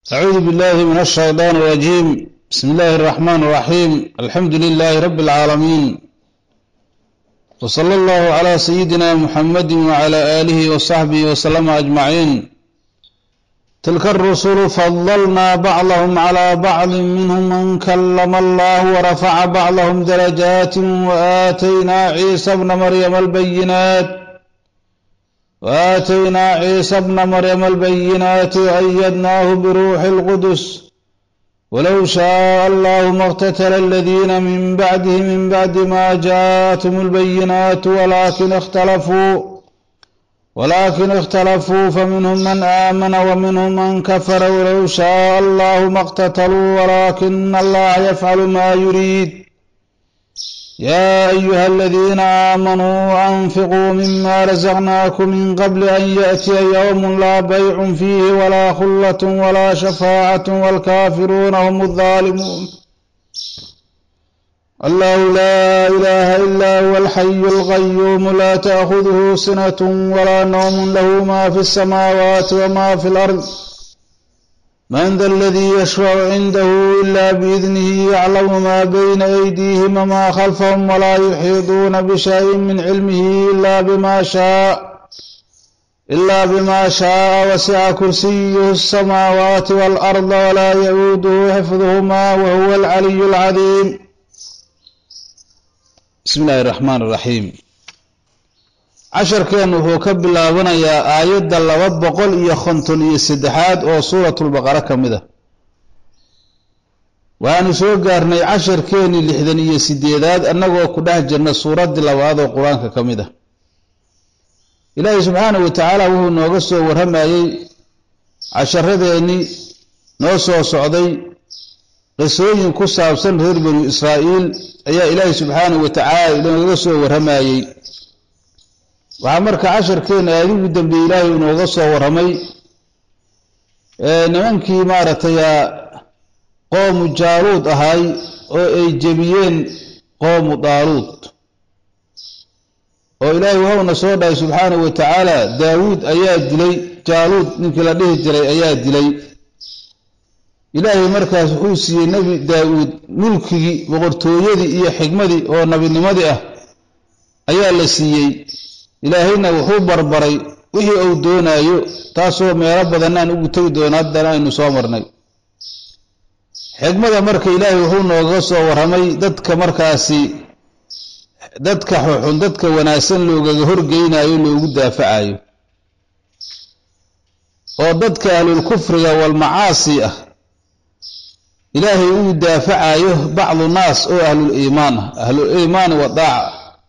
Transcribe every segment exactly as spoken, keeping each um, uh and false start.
أعوذ بالله من الشيطان الرجيم. بسم الله الرحمن الرحيم. الحمد لله رب العالمين، وصلى الله على سيدنا محمد وعلى آله وصحبه وسلم أجمعين. تلك الرسل فضلنا بعضهم على بعض، منهم من كلم الله ورفع بعضهم درجات، وآتينا عيسى ابن مريم البينات وآتينا عيسى ابن مريم البينات وأيدناه بروح القدس، ولو شاء الله ما اقتتل الذين من بعده من بعد ما جاءتهم البينات ولكن اختلفوا ولكن اختلفوا فمنهم من آمن ومنهم من كفر، ولو شاء الله ما اقتتلوا ولكن الله يفعل ما يريد. يا أيها الذين آمنوا أنفقوا مما رزقناكم من قبل أن يأتي يوم لا بيع فيه ولا خلة ولا شفاعة والكافرون هم الظالمون. الله لا إله إلا هو الحي القيوم، لا تأخذه سنة ولا نوم، له ما في السماوات وما في الأرض. من ذا الذي يشفع عنده إلا بإذنه، يعلم ما بين أيديهم وما خلفهم، ولا يحيطون بشيء من علمه إلا بما شاء إلا بما شاء وسع كرسيه السماوات والأرض ولا يؤوده حفظهما وهو العلي العظيم. بسم الله الرحمن الرحيم. عشر كان وهو كبلاابنا يا آيات لaba boqol iyo konton iyo saddexaad oo suuratul baqara kamida. waanu soo gaarnay casharkeeni lixdan iyo sideedaad annagoo ku dhex jirna suuradii labaad oo quraanka kamida. Ilaahay subhanahu wa ta'ala wuxuu nooga soo waramayay casharadeeni noo soo socday qisooyin ku saabsan reer bani Israa'iil ayaa Ilaahay subhanahu wa ta'ala nooga soo waramayay. waxaa marka casharkeena aad ugu dambeeyay Ilaahay inooga soo waramay ee nimankii maaragtay qoom Jaaluud ahay oo ay jabiyeen qoom Daaluud, oo Ilaahay wuxuu soo dhaay subhanahu wa ta'ala Daawud ayaa dilay Jaaluud ninkii la dhihi jiray ayaa dilay. Ilaahay markaas wuxuu siiyay nabi Daawud mulkigi boqortooyadii iyo xigmadii oo nabinimadii ah ayaa la siiyay. ilaahayna wuxuu barbaray wixii uu doonayo, taasoo meelo badan aan ugu tagi doona haddana aynu soo marnay. xigmada marka Ilaahay wuxuu nooga soo waramay dadka markaasi dadka xun dadka wanaagsan loogaga horgeynayo loogu daafacayo, oo dadka ahlul kufriga wal macaasi ah Ilaahay uu daafacayo bacdu naas oo ahlul iimaan ah ahlul iimaan wa daaca.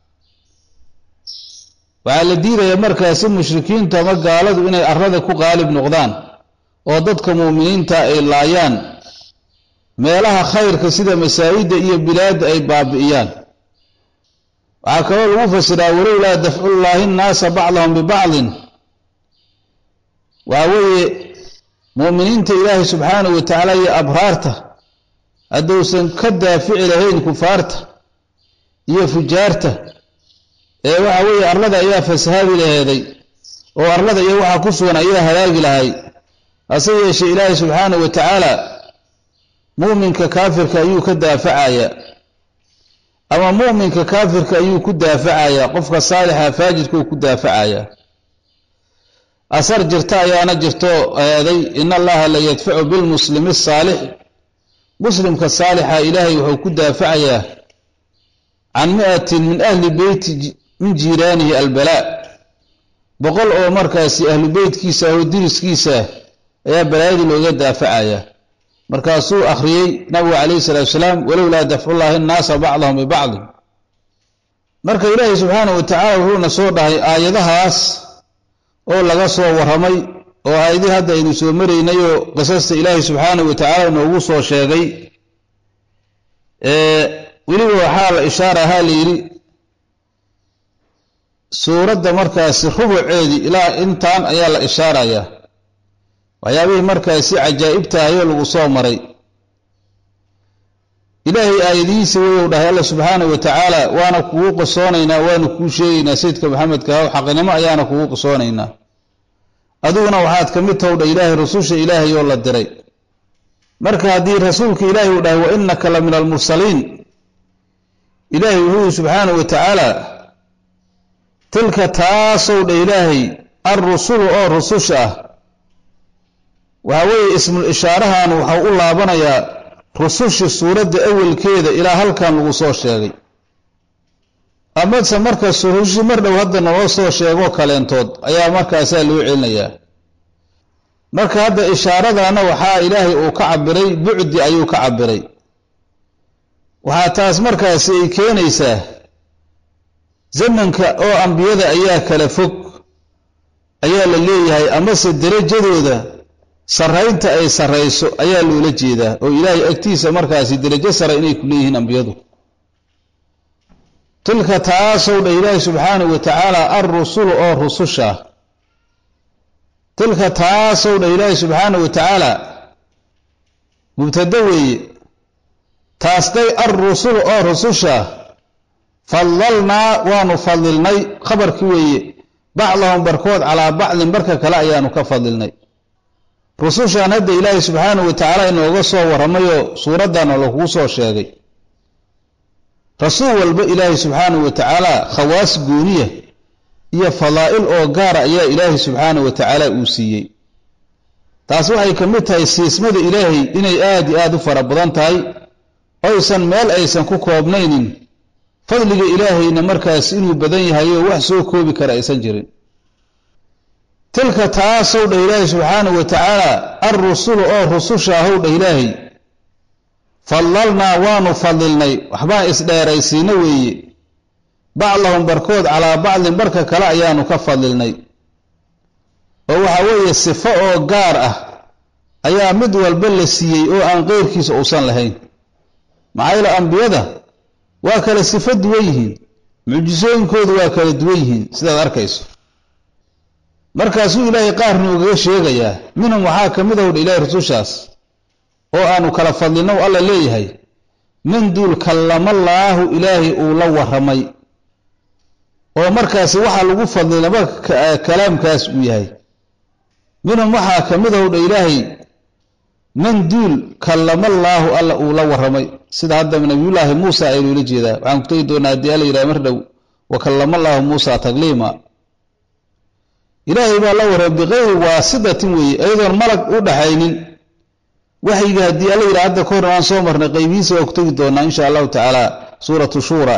waxaa la diidayaa markaasi mushrikiinta ama gaaladu inay arrada ku qaalib noqdaan oo dadka muuminiinta ay laayaan, meelaha khayrka sida masaajida iyo bilaada ay baabi'iyaan. waxaa kaloo lagu fasiraa walowlaa dafcullaahi nnaasa bacdahum bibacdin, waa weeye muuminiinta Ilaahay subxaanahu wa tacaala iyo abraarta hadduusan ka daafici lahayn kufaarta iyo fujaarta, ee waxa weeye arlada ayaa fasahaadi laheeday oo arlada iyo waxa ku sugan ayaa halaagi lahay. hase yeeshee Ilaahay subxaanahu wa ta'ala muuminka kaafirka ayuu ka daafacaya, ama muuminka kaafirka ayuu ku daafacaya, qofka saalixa faajidka uu ku daafacaya. asar jirta ayaana jirto aaday in allaha la yadfacu bil muslimi saalix, muslimka saalixa Ilaahay wuxuu ku daafacayaa can mi'atin min ahli beyti min jiiraanihi albalaa, boqol oo markaasi ahlu beydkiisa oo diriskiisa ayaa balaayada looga daafacaya. markaasuu akhriyay nabigu calayhi salaatu wasalaam walowlaa dafcullaahi nnaasa bacdahum bibacdin. marka Ilaahay subxaanahu wa ta'ala wuxuuna soo dhahay aayadahaas oo laga soo waramay, oo aayadii hadda aynu soo maraynay oo qisasta Ilaahay subxaanahu wa ta'ala noogu soo sheegay. ee weliba waxaa la ishaaraha la yidhi suuradda markaasi rubuceedii ilaa intaan ayaa la ishaarayaa waxyaabihii markaasi cajaa'ibta ayuu lagu soo maray. Ilaahay aayadihiisa wuu dhahay Allah subhanahu wa ta'ala waana kugu qisoonaynaa waana kuu sheegaynaa sayidka Maxamedka ah xaqnimo ayaana kugu qisoonaynaa. adiguna waxaad ka mid tawdha Ilaahay rususha Ilaahay oo la diray marka hadii rasuulka ilaahi uu dhahay wa innaka la min al-mursaliin ilaahi uu subhanahu wa ta'ala tilka taasoo ilaahi ar-rusul oo rususha waxa weeye ismul ishaarahan waxa uu laabanayaa rususha suurada awalkeeda ilaa halkan lagu soo sheegay ama marka rusushi mar dhow hadda noo soo sheego kaleentood ayaa markaas loo celinayaa marka hadda ishaaradana waxa ilaahi uu ka cabiray bucdi ayuu ka cabiray waxa taas markaas ay keenaysaa zamanka oo ambiyada ayaa kala fog ayaa la leeyahay ama se darajadooda saraynta ay sareyso ayaa loola jeedaa oo ilaahay agtiisa markaas darajo sare inay ku leeyihiin ambiyadu tilka taasoo ilaahay subhanahu wa ta'ala ar-rusul oo rususha tilka taasoo ilaahay subhanahu wa ta'ala mubtada weeye taasday ar-rusul oo rususha fadlalna wa nufadilnay khabarki weeye bacdahum barkood ala bacdin barka kale ayaanu ka fadilnay rusushan hadda ilaahay subhanahu wa ta'ala inooga soo waramayo suuradan lagu soo sheegay rasuul walba ilaahay subhanahu wa ta'ala khawaas gooniya iyo fadaa'il oo gaar ayaa ilaahay subhanahu wa ta'ala uu siiyay taas waxay kamid tahay siismada ilaahay inay aad iyo aad u fara badan tahay aysan meel aysan ku koobnaynin fadliga ilaahayna markaas inuu badan yahay oo wax soo koobi kara aysan jirin tilka taasoo ilaahay subhanahu wa ta'ala ar-rusul oo rususha ah oo ilaahay fadlalna wa nufadilnay waxba isdheeraysiina weeye bacdahum barkood ala bacdin barka kale ayaanu ka fadilnay oo waxa weeye sifo oo gaar ah ayaa mid walba la siiyay oo aan qeyrkiisa uusan lahayn maxayla anbiyada waa kala sifo duwan yihiin muujisooyinkoodu waa kala duwan yihiin sidaad arkayso markaasuu ilaahay qaar nooga sheegayaa minhum waxaa kamid ah ilaahay rusushaas oo aanu kala fadlino alla leeyahay min dul kallama Allah ilaahi uu la waramay oo markaas waxa lagu fadlilaba kalaamkaas uu yahay minhum waxa kamid ah ilaahay min dul kallama Allah alla uu la waramay sida hadda nabiyullaahi Muusa ay loo jeedaa waxaan ku taagi doonaa hadii alla yiraahdo mar dhow wa kallama Allah Muusa tagliima ilaahay baa la waramay biqayri waasidatin way aydan malag u dhaxaynin waxayga hadii alla yiraahdo koor aan soo marnay qaybiisa oo ku taagi doonaa insha Allah ta'ala suuratu shura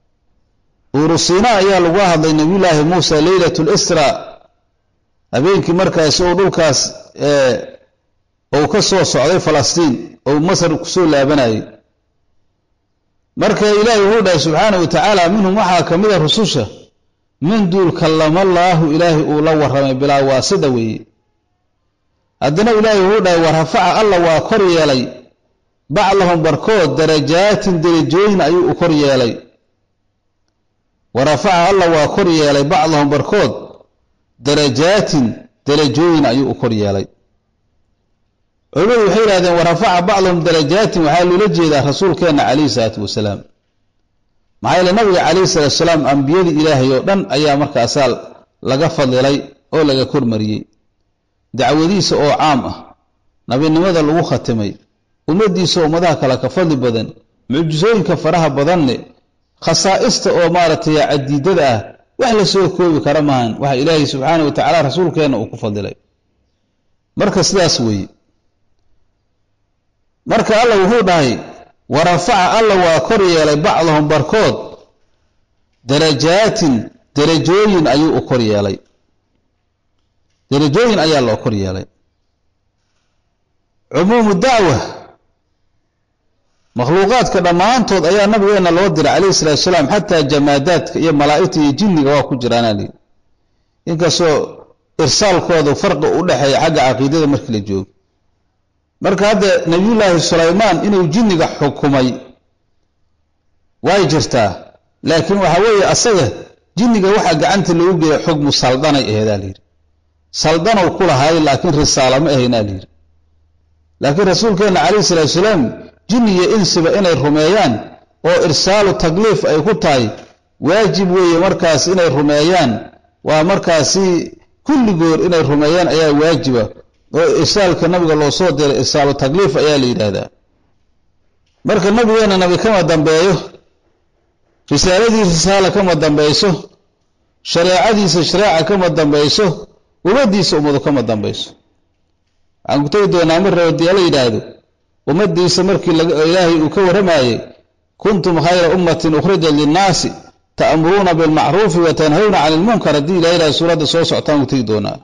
urusina ayaa lagu hadlay nabiyullaahi Muusa laylatul isra habeenkii markaas oo dhulkaas ee oo ka soo socday Falastiin oo Masar ku soo laabanayay marka ilaahay uu dhahay subhanahu wa ta'ala minhum waxa kamid ah rususha min dul kallama Allah ilaahi uu la waramay bilaa waasida weeye haddana ilaahay uu dhahay warafa'a Allah waa kor yeelay bacdahum barkood darajaatin darajooyin ayuu kor yeelay warafa'a Allah waa kor yeelay bacdahum barkood darajaatin darajooyin ayuu kor yeelay culimadu waxay yiraahdeen warafa'a bacdahum darajaatin waxa loo jeedaa rasuulkeena kaleey salaatu wasalaam maxay nabiga kaleey salaatu wasalaam anbiyada ilaahay oo dhan ayaa markaas laga fadilay oo laga kormariyay dacwadiisa oo caam ah nabinimada lagu khatimay ummadiisa ummadaha kala ka fadli badan muujisooyinka faraha badan khasaa'ista oo maaratay cadiidada ah wax la soo koobi kara maahan waxa ilaahay subhanahu wa ta'ala rasuulkeena uu ku fadilay marka sidaas weeye marka Allah wuxuu dhahay warafa'a Allah waa kor yeelay bacdahum barkood darajaatin darajooyin ayuu kor yeelay darajooyin ayaa loo kor yeelay umuum da'wa makhluuqaadka dhamaantood ayaa nabigeena loo diray kaleey salaatu wasalaam hatta jamaadaadka iyo malaa'ikta iyo jinniga waa ku jiraan ali inkastoo irsaalkooda farqi u dhaxeeya xagga aqoonta markii la joogo marka hadda nabiyullaahi Sulaymaan inuu jinniga xukumay way jirtaa laakiin waxa weeye asaga jinniga waxa gacanta lagu geeyay xukmu saldanay aheedaa liir saldana ku lahaay laakiin risaalo ma aheena liir laakiin rasuulkeena kaleey salaatu wasalaam jinniga insiba inay rumeeyaan oo irsaalu tagliif ay ku tahay waajib weeye markaas inay rumeeyaan waa markaasi kulli goor inay rumeeyaan ayaa waajiba وإرسالك النبي الله صوت إرسال التكليف أيالي هذا مرك النبي أنا نبي كما دنبيه رسالتي رسالة كما دنبيسه شريعتي شريعة كما دنبيسه ومدي سأمض كما دنبيسه عن قتيد ونامر ودي علي هذا ومدي سمرك إلهي وكور معي كنتم خير أمة أخرجا للناس تأمرون بالمعروف وتنهون عن المنكر دي إلى سورة صوص عطان تيدونا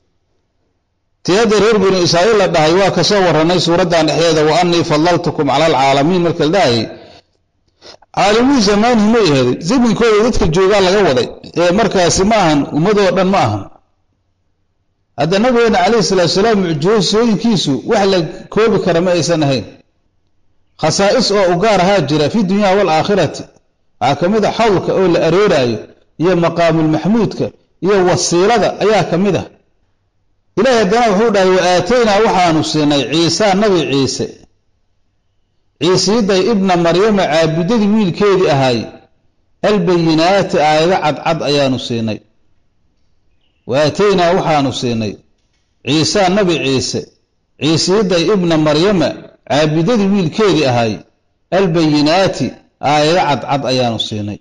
تيادر بن إسرائيل لدهي وكسور هني سورة عن إحياده وأني فضلتكم على العالمين ملك الداهي عالمي زمان هم هذه زي من كل ذلك الجوغال لغوضي مركز معهن ومدوردن معهن هذا النبي عليه الصلاة والسلام معجوز سوين كيسو وحلا كوب كرماء سنهين خصائص وأقار هاجرة في الدنيا والآخرة عاكمدة حولك أول أريراي هي مقام المحمودك هي وصيلة أيها كمدة إلهي الدنيا وحوده وآتينا وحانو سيني عيسى نبي عيسى عيسى دي ابن مريم عابدة ويل كيدي أهاي البينات آية عد عد أيانو سيني وآتينا وحانو سيني عيسى نبي عيسى عيسى دي ابن مريم عابدة ويل كيدي أهاي البينات آية عد عد أيانو سيني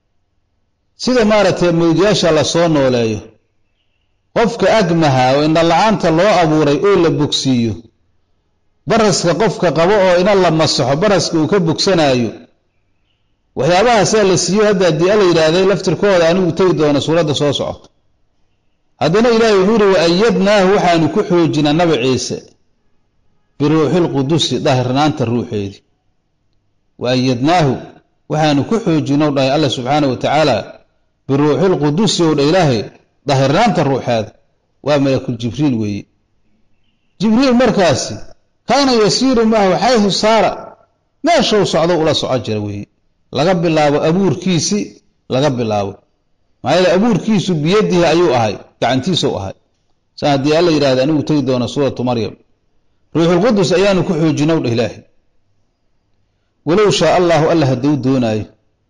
سيدة مارة مودياشا لصون ولايه قفك أجمها وإن الله عنت الله أبوري أول بوكسيو برسك قفك قبوه إن الله مصحه برسك وكبك سنايو وحيابها سأل السيو هذا دي ألي إلهي لفتر كود أنه تيدون سورة صوصعه هذا إلهي يقول وأيدناه وحان كحوجنا نبي عيسى بروح القدس ظهرنا أنت الروح هذه وأيدناه وحان كحوجنا الله سبحانه وتعالى بروح القدس والإلهي ظهرنانت الروح هذا وملك جبريل وي جبريل مركاسي كان يسير معه حيث صار ما شو صعدوا ولا صعجر وي لقب الله أبور كيسي لقب الله ما إلى أبور كيسي بيده أيوة هاي كعنتي سوء هاي سأدي الله يراد أنه تيدون سورة مريم روح القدس أيان كحو جنود إلهي ولو شاء الله ألا هدو دوناي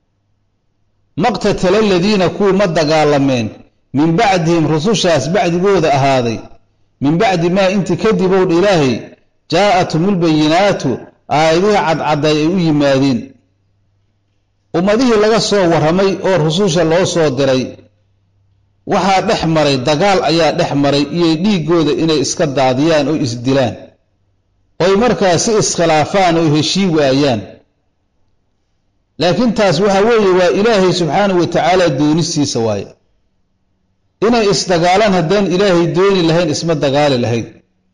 مقتتل الذين كو مدى قالمين من بعدهم رسوشاس بعد بوضع هذه من بعد ما انت كذبوا الإلهي جاءتهم البينات آيدها عد عد يمادين ومديه لغا صورهمي او رسوشا لو soo diray waxa dhaxmaray dagaal ayaa dhaxmaray iyo dhiigooda inay iska daadiyaan oo isdilaan oo markaas iskhilaafaan oo heshii waayaan laakiin taas waxa weeye waa Ilaahay subhanahu wa ta'ala doonistiisa waaye inay isdagaalaan haddaan Ilaahay dooni lahayn isma dagaali lahayn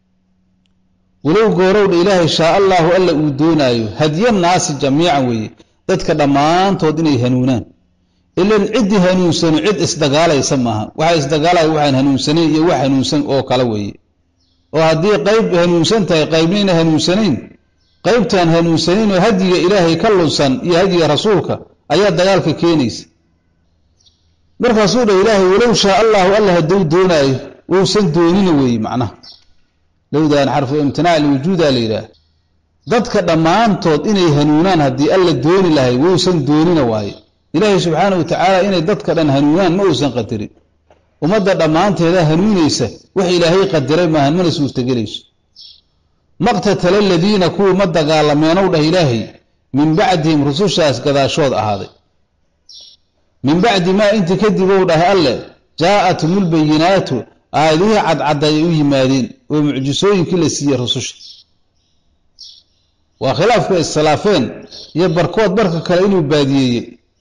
walow goorow Ilaahay shaa Allah alla uu doonaayo hadiyan naas jamiican weeye dadka dhamaantood inay hanuunaan ilaan cid hanuunsan cid isdagaalaysa maaha waxa isdagaalay waxaan hanuunsanay iyo wax hanuunsan oo kala weeye oo hadii qayb hanuunsan tahay qaybina hanuunsanayn qaybtan hanuunsanayn oo hadiga Ilaahay ka lunsan iyo hadiga rasuulka ayaa dagaalka keenaysa marka soo Ilaahay walow shaa Allah alla haduu doonaayo uu san doonina weeye macnaha lawdaan xarfu imtinaa wujuuda leeyahay dadka dhamaantood inay hanuunaan hadii alla dooni lahay wuu san doonina waaye Ilaahay subhanahu wa ta'ala inay dadka dhan hanuunaan ma uusan qadarin umada dhamaanteeda hanuunaysa wax Ilaahay qadaray ma hanmana suurtagelayso maqtatal alladina ku madagaalameen oo Ilaahay min ba'dihim rusushaas gadaashood ahaaday min ba'di ma inta kadiboo dhahay alle jaa'atumul bayinatu aayadihi cad caday u yimaadeen oo mucjisooyinkii la siiyay rususha wa khilaafka islaafeen iyo barkood barka kale inuu baadiyay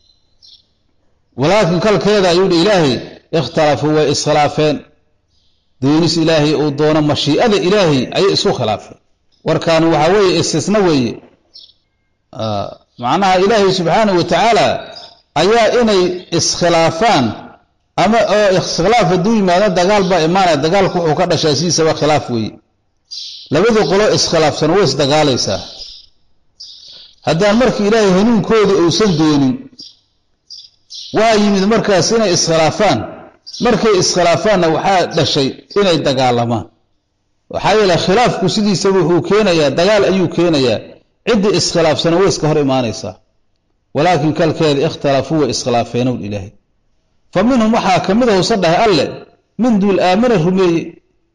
ولكن كل كذا يقول إلهي اختلفوا وإسخلافين دونس إلهي ودون مشيئة إلهي أي إسو خلاف وكانوا وحوي استثنوي آه معناها إلهي سبحانه وتعالى أيها إني إسخلافان أما إسخلاف الدوي ما دقال بإيمانة دقال كوحو كده شاسي سوا خلافوي لابد قلوا إسخلاف سنويس دقال إيسا هذا مرك إلهي هنون كود أوسن دوني ويمد markaas inay iskhilaafaan markay iskhilaafaan waxa dhashay inay dagaalamaan waxa yeelay khilaafku sidiisa wuxuu keenayaa dagaal ayuu keenayaa cid iskhilaafsan way iska hor iimaanaysa walaakin kalkeed ikhtalafu wa iskhilaafeen ilaahi faminhum waxa kamid ah saddex alle min dul aamana rumeeyay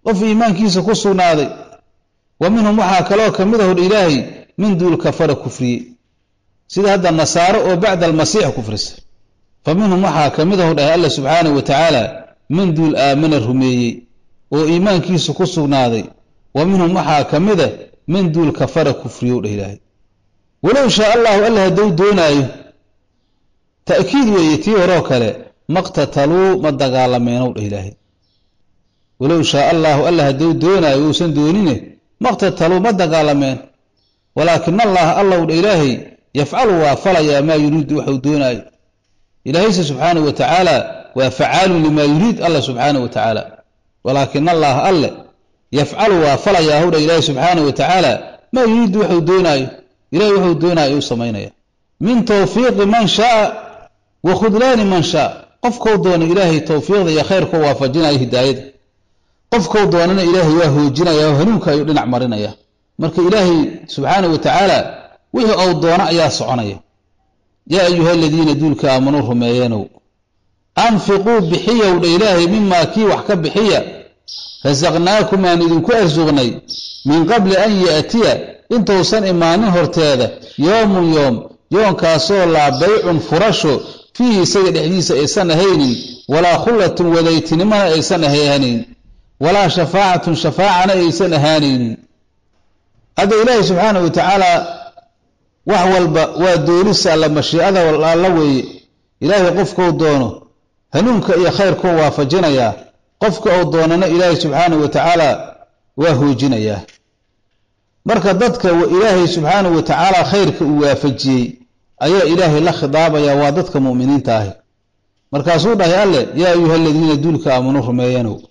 قف إيمان كيس كسو ناضي ومنهم وحا كلو كمده الإلهي من دول كفر كفري سيد هذا النصارى وبعد المسيح كفرس فمنهم وحا كمده الله سبحانه وتعالى من دول آمن الرمي وإيمان كيس كسو ناضي ومنهم وحا كمده من دول كفر كفري الإلهي ولو شاء الله الله دو دونايه تأكيد ويتي وروكله مقتتلوا مدغالمين الإلهي ولو شاء الله الله دو دونايه وسن دونينه مقتتلوا مدغالمين ولكن الله الله الإلهي يفعل وفعل ما يريد وحو دونايه إلهي سبحانه وتعالى وفعال لما يريد الله سبحانه وتعالى ولكن الله الله يفعل وفعل يا هو إلهي سبحانه وتعالى ما يريد وحو دونايه إلهي وحو دونايه وسمينايه من توفيق من شاء وخذلان من شاء قفكو دون إلهي توفيق يا خيركو وافجنا هدايته قفكو دوننا إلهي وهوجنا يا هنوك يدنا عمرنا يا مرك إلهي سبحانه وتعالى وهي أو دونا يا صعنية يا أيها الذين دولك آمنوا ما ينو أنفقوا بحية والإلهي مما كي وحكب بحية رزقناكم أن إذنكو أرزقني من قبل أن يأتي انت وصن إيمانه هرتاذا يوم يوم يوم كاسو لا بيع فرشو فيه سيد حديث إيسان هين ولا خلة وليتن ما إيسان هين ولا شفاعة شفاعة إيسان هين هذا إلهي سبحانه وتعالى وهو ودولس على مشيئة والله إلهي قفك ودونه هنونك يا خيرك وافجنا يا قفك ودوننا إلهي سبحانه وتعالى وهو جنيا marka dadka ilaahay subhanahu wa ta'ala khayrka uu waafajiyay ayaa ilaahay la khidaabaya waa dadka muuminiinta ah markaasuu dhahay alle yaa ayuha alladina dulka amanu rumeeyano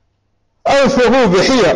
awfuhu bihiya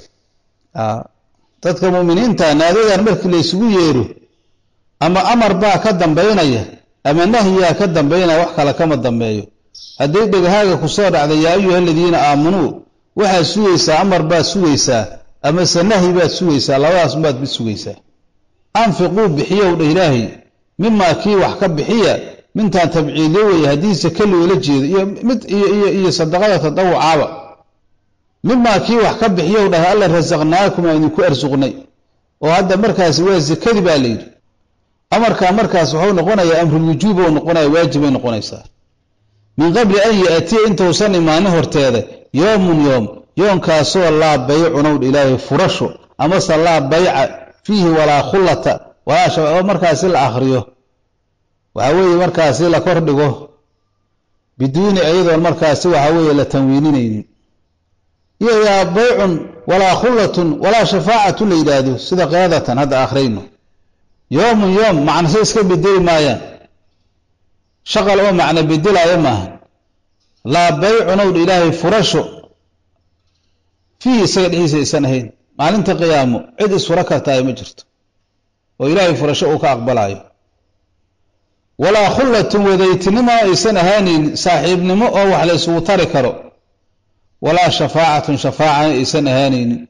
ah dadka muuminiinta naadigan markii la isugu yeero ama amar baa ka dambeynaya ama nahyiga ka dambeynaya wax kala kama dambeeyo haddii dhagahaaga ku soo dhacday yaa ayuha alladina amanu waxa sugaysa amar baa sugaysa أما سنهي بات سويسا لواس بات بسويسا أنفقوا بحية وإلهي مما كي وحكب بحية من تان تبعيدوي هديسة كل ولجيد إيا صدقاء تضوع عاوة مما كي وحكب بحية وإلهي الله رزقناكم أن يكون أرزقني وهذا مركز وازي كذب عليه أمركا مركز وحو نقونا يا أمر الوجوب ونقونا واجب ونقونا يسار من قبل أن يأتي أنت وصلني ما نهر تاذا يوم يوم يوم كاسو الله بيع نود إلهي فرشه أما صلى الله بيع فيه ولا خلة ولا شيء مركز الآخرية وهوي مركز لا كردقه بدون أيضا المركز وهوي لتنوينين يا بيع ولا خلة ولا شفاعة لإداده صدق هذا هذا آخرين يوم يوم معنى سيسكب بالدل مايا شغل أو معنى بالدل أيامها لا بيع نود إلهي فرشه فيه سيد عيسى سنهين مالنت قيامه عد سركه تاي مجرت وإلهي فرشه كأقبلايه ولا خلة وذيتنما سنهانين صاحبنما أو على سو تركرو ولا شفاعة شفاعة سنهانين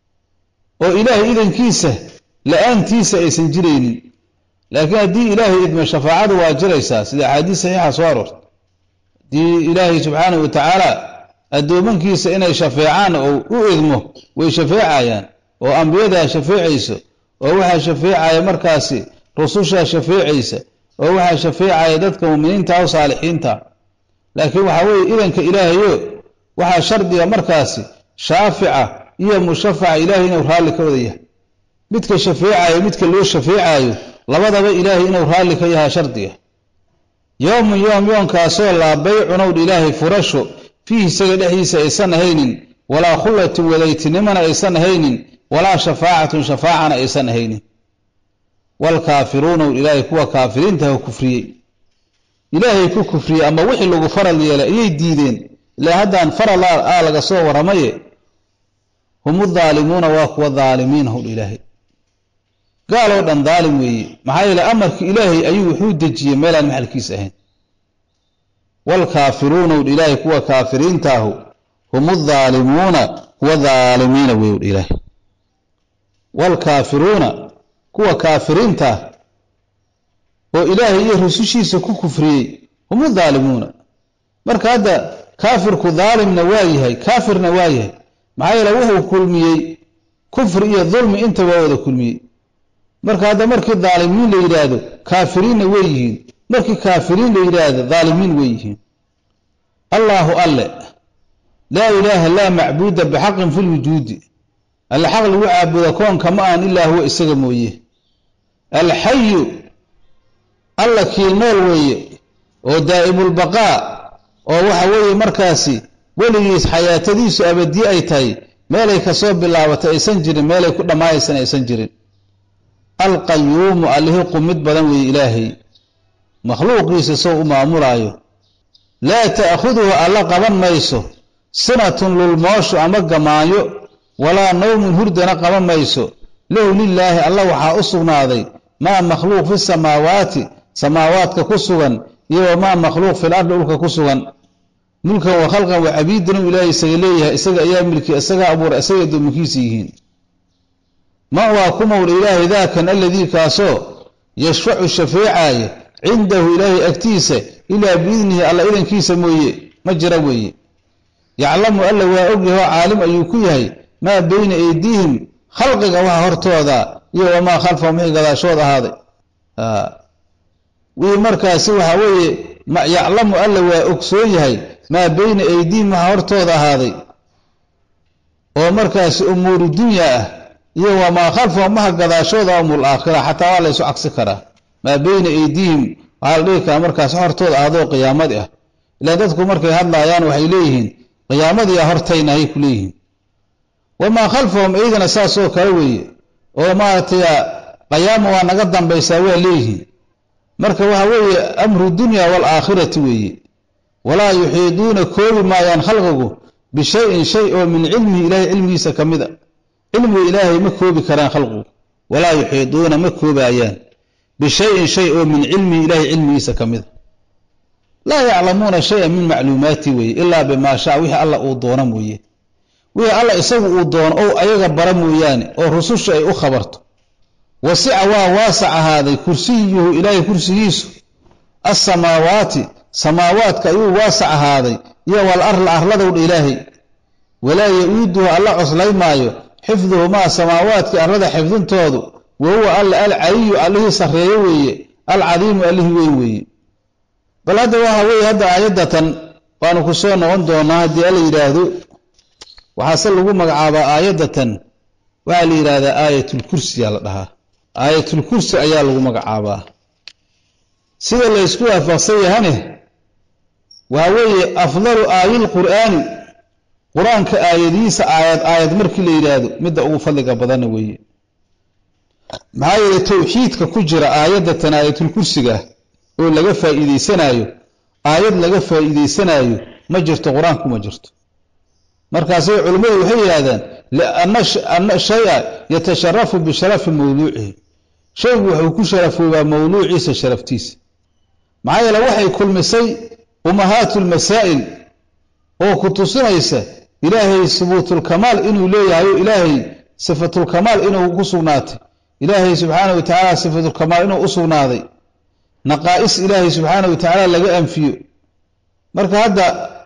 وإلهي إذن كيسه لأن تيسه سنجرين لكن دي إلهي إذن شفاعة واجريسا سيدي حديث صحيحة صورت دي إلهي سبحانه وتعالى الدومن كيسا إنه شفاعان أو إذمه ويشفاعيان وأنبياء شفاعيسا ووحا شفاعي مركاسي رسوشا شفاعيسا ووحا شفاعي دادك مؤمنين تا وصالحين تا لكن وحاوي إذن كإلهي وحا شردي مركاسي شافعة إيا مشفع إلهي نورها لك وذيه متك شفاعي متك اللو شفاعي لبضب إلهي نورها لك إياها شردي يوم يوم يوم كاسو الله بيع نور إلهي فرشه فيه سجد عيسى إيسان هين ولا خلة وليتنمن إيسان هين ولا شفاعة شفاعة إيسان هين والكافرون إلهي كوا كافرين تهو كفري إلهي كوا كفري أما وحي اللي غفر اللي يلا إيه الديدين لا هذا انفر الله آلغ صور رمي هم الظالمون واقوى الظالمين هو الإلهي قالوا أن ظالم وي محايا لأمرك إلهي أيو حود دجي ميلا محل كيسهين والكافرون والإله كوا كافرين تاهو هم الظالمون والظالمين والإله والكافرون كوا كافرين تاه وإلهي يرسوشي سكو كفري هم الظالمون مرك هذا كافر كظالم نوايه كافر نوايه maxay la wuxuu kulmiyay kufr iyo dhulmi inta waa wada kulmiyay marka hada markii dhaalimiin la yiraahdo kaafiriin way yihiin markii kaafiriin la yiraahdo dhaalimiin way yihiin Allahu alla la ilaha la ma'buuda bihaqqin fil wujudi al haqq lagu caabudo koon kama aan ilaa huwa isaga mooyee al hayy alla kii nool weeye oo daa'imul baqaa oo waxa weeye markaasi waligiis xayaatadiisu abadi ay tahay meelay ka soo bilaabatay aysan jirin meelay ku dhamaaysan aysan jirin al qayyum allahu qumid badan weeye ilaahi makhluuqiisa soo u maamulaayo la ta'khudhu alla qaban mayso sanatun lil maashu ama gamaayo wala nawmun hurdana qaban mayso lahu lillahi alla waxa u sugnaaday ma makhluuq fi samaawaati samaawaadka ku sugan iyo ma makhluuq fil ardi ulka ku sugan mulka wa khalqan wa abiidun ilaahi isaga leeyahay isaga ayaa milki isaga abuur isaga dumikiisa yihiin ma waa kuma ilaahi daakan alladhi kaaso yashfa'u shafii'aya indahu ilaahi agtiisa ila biidnihi alla idankiisa mooyee ma jira weeye ya'lamu alla waa ogyahay caalim ayuu ku yahay ma bayna aydihim khalqiga waxa hortooda iyo ma khalfahum gadaashooda ahaaday wii markaasi waxa weeye ma ya'lamu alla waa ogsoon yahay ma bayna aydihim waxa hortooda ahaaday oo markaasi umuur dunya ah iyo ma khalfahum ma gadaashooda umul aakhirah hatta waa la isu cagsi karaa ma bayna aydihim hal dhika markaas hortooda aado qiyaamad ah ila dadku markay hadlayaan waxay leeyihiin qiyaamad iyo hortayna ay ku leeyihiin wama khalfahum aydana saasoo kale weeye oo ma tiya qiyaamo waa naga dambaysaa waa leeyihiin marka waxa weeye amru dunya wal aakhirati weeye wala yuhiiduna koobi ma yaan khalqigu bi shay'in shay oo min ilmi ilaahi ilmiisa kamida ilmu ilaahi ma koobi karaan khalqigu wala yuhiiduna ma koobayaan بشيء شيء من علم إله علمي سكمد لا يعلمون شيئا من معلوماتي وي إلا بما شاء ويه الله أودون ويه ويه الله يسوي أودون أو أيغا برمو يعني أو رسول شيء أخبرت وسع واسع هذا كرسيه إلهي كرسيس السماوات سماوات كأيو واسع هذا يا والأرض الأرض الإلهي ولا يؤيده الله أصلي مايو حفظه ما سماوات كأرض حفظن تودو وهو العلي عليه سريه العظيم عليه وي بل هذا هو هذا عيدة وأنا كسونا وندونا هذه اللي يراهدو وحصل له مقعبة عيدة وعلي هذا آية الكرسي على لها آية الكرسي أيال له مقعبة سيد الله يسكوها فصيه هنه وهو أفضل آية القرآن قرآن كآية آيات آيات مركي اللي يراهدو مدى أغفلق بضان وي معايا التوحيد ككجرة آيات آية الكرسي oo laga faa'iideysanayo aayad laga faa'iideysanayo ma jirto quraanku ma jirto markaas ay culimadu waxay yiraahdaan la anna shay'a yatasharrafu bi sharafi mawduu'ihi shaygu wuxuu ku sharafooba mawduuciisa sharaftiisa maxaa waxay kulmisay umahatul masaa'il oo ku tusinaysa ilaahay subuutul kamaal inuu leeyahay ilaahay sifatul kamaal inuu ku sugnaatay ilaahay subhanahu wa ta'ala sifatul kamaal inuu u sugnaaday نقائص إلهي سبحانه وتعالى لقى أنفيه مركا هذا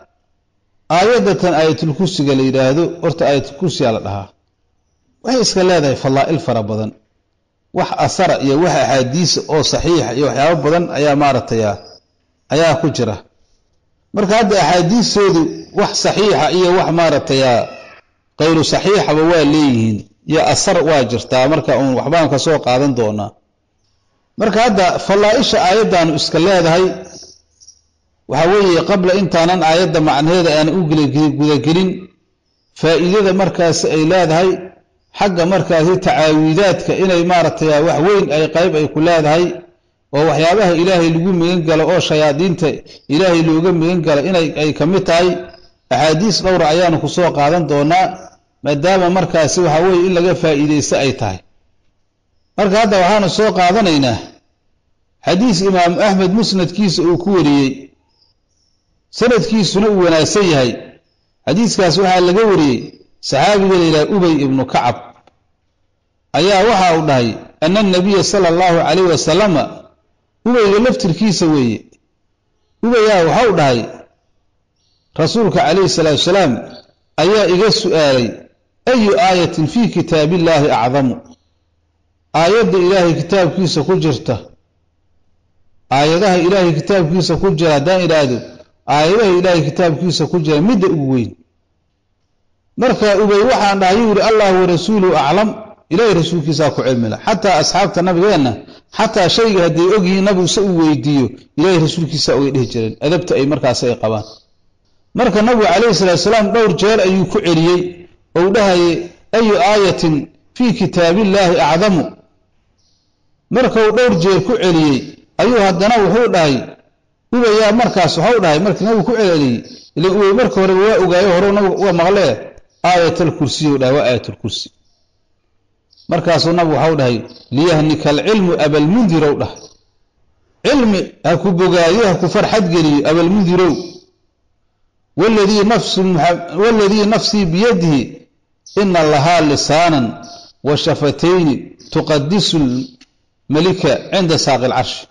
آية آية الكرسي قال إلهي أرت آية الكرسي على لها وهي إسكال هذا فالله إلفر بضن وح أثر يا وح حديث أو صحيح يا وح بضن أيا مارت يا أيا كجرة مركا هذا حديث سودي وح صحيح يا وح مارت يا غير صحيح وواليهن يا أثر واجرتا مركا وحبان كسوق هذا دونا marka hada falaaisha aayadan iska leedahay waxa weeye qabla intaanan aayada macnaheeda aan u guda gelin faa'iidada markaas ay leedahay xagga markaas tacaawidaadka inay maartay wax weyn ay qayb ay ku leedahay oo waxyaabaha ilaahay lagu migan galo oo shayaadiinta ilaahay looga migan galo inay ay kamid tahay ahadiis dhowr ayaan ku soo qaadan doonaa maadaama markaas waxa weeye in laga faa'iideysto ay tahay marka hada waxaan soo qaadanaynaa xadiis imaam ahmed musnadkiisa uu ku wariyay sanadkiisuna uu wanaagsan yahay xadiiskaas waxa laga wariyay saxaabiga leeyahay ubay ibn kacab ayaa waxa uu dhahay anna nabiy sallallahu alayhi wasallam ubay laftirkiisa weeye ubay waxa uu dhahay rasuulka alayhi salatu wasalaam ayaa iga su'aalay أي آية في كتاب الله أعظم آيات إلهي كتاب كيسا كجرته آياتها إلهي كتاب كيسا كجرة دا إرادو آياتها إلهي كتاب كيسا كجرة مد أبوين مركا أبي وحا أن يوري الله ورسوله أعلم إلهي رسول كيسا كعلم حتى أصحاب النبي أنه حتى شيء هدي أجي نبي سوى يديه إلهي رسول كيسا ويده جرين أذبت أي مركا سيقبان مركا النبي عليه الصلاة والسلام دور جير أي كعلي أو لها أي آية في كتاب الله أعظم مركا دور جير كعلي أيها الدناو حولها ويا مركز حولها مركز نبي كعلي اللي هو مركز رواء وجايه هرو نبي ومغلاه آية الكرسي ولا وآية الكرسي مركز نبي حولها ليهنك العلم أبا المنذر وله علم هكو بجايه هكو فرحة جري أبا المنذر والذي نفس والذي نفسي بيده إن الله لسانا وشفتين تقدس الملكة عند ساق العرش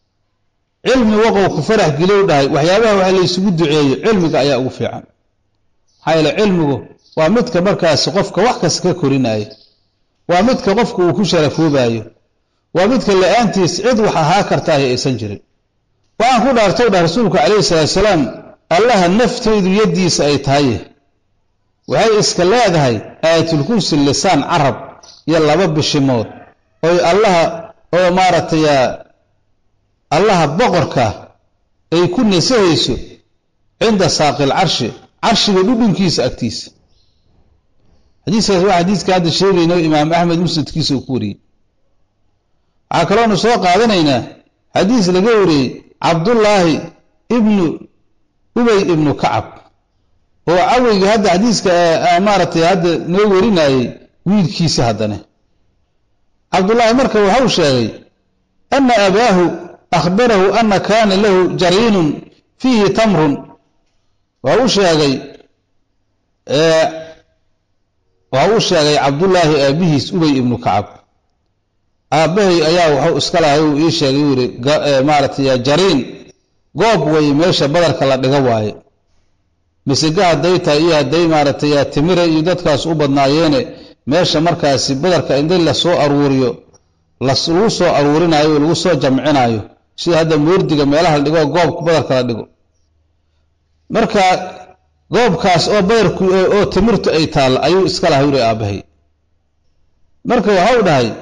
علم وقو كفرح قلو داي وحيابها وحي يسجد دعيه علمك أيا أوفيعا حيال علمه ومدك مركز قفك وحكس ككوريناي ومدك قفك وكشرفه بايو ومدك اللي أنت يسعد وحهاكرتاه يسنجري وأن كل أرتوضى رسولك عليه الصلاة والسلام الله النفط يدي سأيتهايه وهي إسكالله هاي آية الكرسي اللسان عرب يلا باب الشموت وي الله هو مارت يا الله بقرك أي كن سهيسو عند ساق العرش عرش يدودن كيس أكتيس حديث هذا حديث كهذا الشيء إنه إمام أحمد مسند كيس وكوري عكران سواق هذا حديث لجوري عبد الله ابن أبي ابن كعب هو عوي هذا حديث كأمارة هذا نورينا ويل كيس هذا عبد الله مركب وحوشه أن أباه أخبره أن كان له جرين فيه تمر وحوشه وحوشه عبد الله أبيه أبي ابن كعب أبيه أياه وحو اسكاله إيش يوري مارة يا جرين goob way meesha badarka la dhiga waaye misiga haday tahay haday maaratay timire iyo dadkaas u badnaayeene meesha markaas badarka inta la soo aruuriyo la soo soo aruurinayo lagu soo jamcinayo si hada moordiga meelaha la dhigo goob badarka la dhigo marka goobkaas oo badarku oo timirtu ay taal ayuu iska lahayd aabahay marka waxa uu dhahay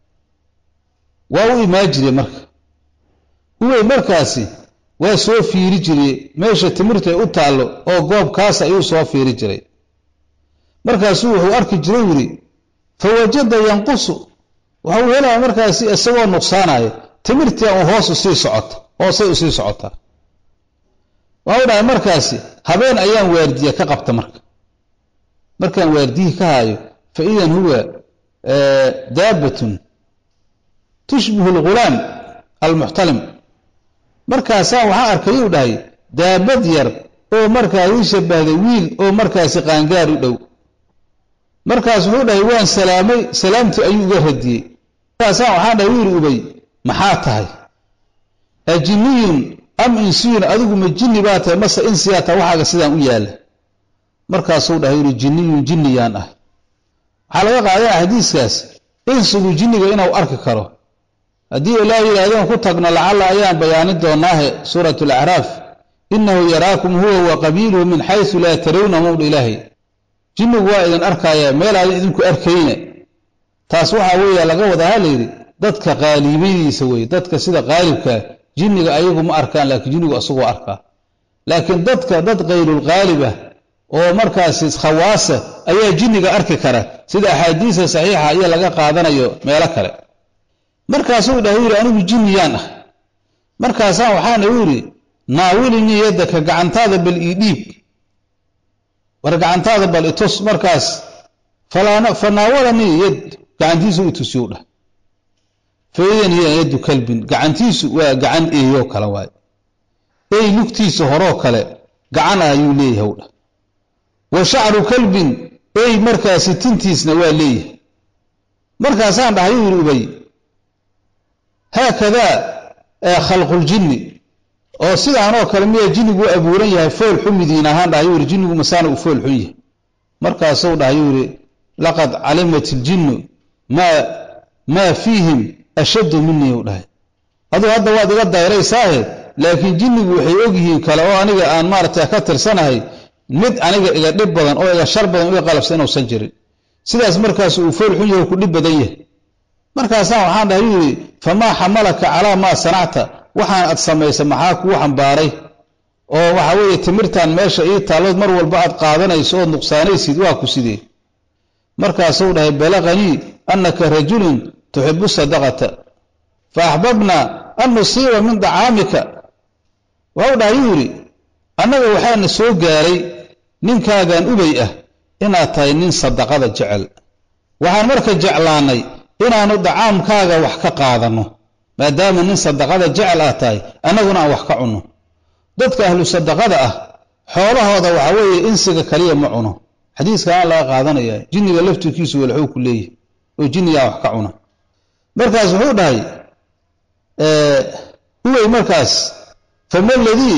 waa uu imaajire marka uu markaasi waa soo fiiri jiray meesha timirta u taalo oo goob kaas ayuu soo fiiri jiray markaas wuxuu arki jiray wiri fawajada yanqusu waxa uu helaa markaas isagoo nuqsaanayo timirta oo hoos u sii socota oo say u sii socota waxa markaas habeen ayaan waardiye ka qabta marka markaan waardiye ka hayo fa idan huwa daabatun tushbihu al-ghulam al-muhtalim markaas waxa arkay uu dhahay daabad yar oo markaa ii shabahday wiil oo markaas qaangaar u dhow markaas wuxuu dhahay waan salaamay salaamti ayuu uga radiyay markaas waxa dhahay wiil ubay maxaa tahay ajiniyun am insiyun adigu ma jinni baa tahay mase insiyata waxaaga sidaan u yaala markaas uu dhahay jiniyun jinniyaan ah waxa laga qaaday hadiiskaas insigu jinniga inuu arki karo هذه الله يريدون كتبنا لعل أيام بيان دوناه سورة الأعراف إنه يراكم هو وقبيله من حيث لا ترون مولى إلهي جنوا وإذا أركايا ميلا إذنك أركينا تاسوحا ويا لقوة هالي ضدك غالبين يسوي ضدك سيدا غالبك جنوا أيهم أركان لكن جنوا أصغوا أركا لكن ضدك ضد غير الغالبة ومركز خواسة أي جنوا أرككرة سيدا حديثة صحيحة أي لقا قادنا يو ميلا كرة markaas uu dhahay anigu jinniyaan ah markaas waxaan yiri naawilni yadaka gacantaada bal iidib war gacantaada bal itus markaas falaana fanaawalani yad gacantiisu itusiyuu dhah faydan hiya yadu kalbin gacantiisu waa gacan eeyo kala waay ay lugtiisa horo kale gacan ayuu leeyahay dhah wa sha'ru kalbin ay markaas tintiisna waa leeyahay markaas aan dhahay yiri ubay هكذا خلق الجن او سيدانو كلمه جنغو ابورن yahay fool xumidina haan dhaayur jingu masana u fool xuye markaas uu dhaayur لقد علمت الجن ما ما فيهم أشد مني وله هذا هذا واد قد دايري ساهل لكن جني وحي اوغيين kala oo aniga aan maartay ka tirsanahay mid aniga iga dhib badan oo iga shar badan oo qalabsan oo san jirin sidaas markaas uu fool xun yahay ku dhib badan yahay markaas waxaan dhahay fama hamalaka ala ma sanacta waxaan ad sameeyay maxaa ku xambaaray oo waxa weeye timirtan meesha ii taalood mar walba aad qaadanayso oo nuqsaanaysid waa ku sidee markaas uu dhahay balaqani annaka rajulun tuhibbu sadaqata fa ahbabna an nusiba min da'amika waa dhaayuri annaga waxaan soo gaaray ninkaagan ubay ah inaad tahay nin sadaqada jecel waxaan marka jeclaanay inaanu dacaamkaaga wax ka qaadano maadaama nin sadaqada jecel ah tahay annaguna wax ka cuno dadka ahlu sadaqada ah xoolahooda waxa weeye insiga kaliya ma cuno xadiiska aan la qaadanaya jinniga laftigiisu walxuu ku leeyahay oo jinniga wax ka cuna markaas wuxuu dhahay ee ubay markaas فما الذي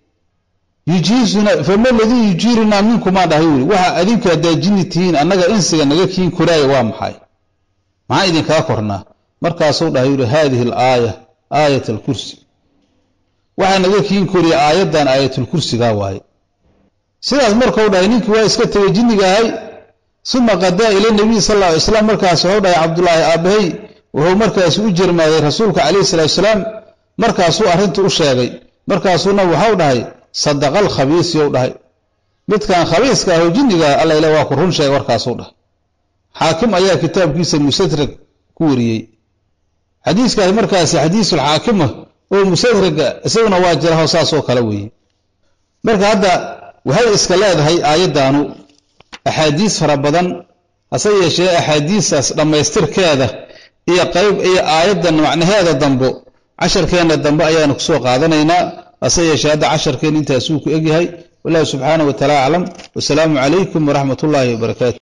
يجيزنا فما الذي يجيرنا منكم ما دهوري waxa adinka daajinitiin anaga insiga naga kiin kuray waa maxay ma idin ka korna markaas uu dhahay hadhihi al-aaya aayat al-kursi waxa naga kiin kuray aayadan aayat al-kursi ga waay sidaas markuu dhahay ninki waa iska tagay jinniga ahay suma qada ila nabi sallallahu alayhi wasallam markaas uu dhahay abdullah abahay wuxuu markaas u jirmaaday rasuulka alayhi salatu wasallam markaas uu arintu u sheegay markaasuna waxa dhahay sadaqal khabiis yow dhahay midkan khabiiska ah jinniga alla ila waa ku run sheeg warkaas uu dhahay xaakim ayaa kitaabkiisa musadrak ku wariyay xadiiska markaas xadiisul xaakim oo musadraga isaguna waa jira hoosaas oo kala weeyay marka hadda waxay iska leedahay aayadanu ahadiis fara badan hase yeeshee ahadiisaas dhameystirkeeda iyo qayb iyo aayadan macnaheeda dambo عشركين الدنباء أيان كسوق قادنينا أسيا شهادة عشركين انت أسوك إجهي والله سبحانه وتعالى أعلم والسلام عليكم ورحمة الله وبركاته.